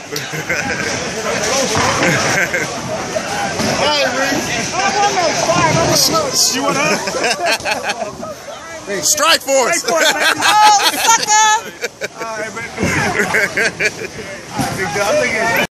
You want up? Strike force! Oh, sucker! All right, man.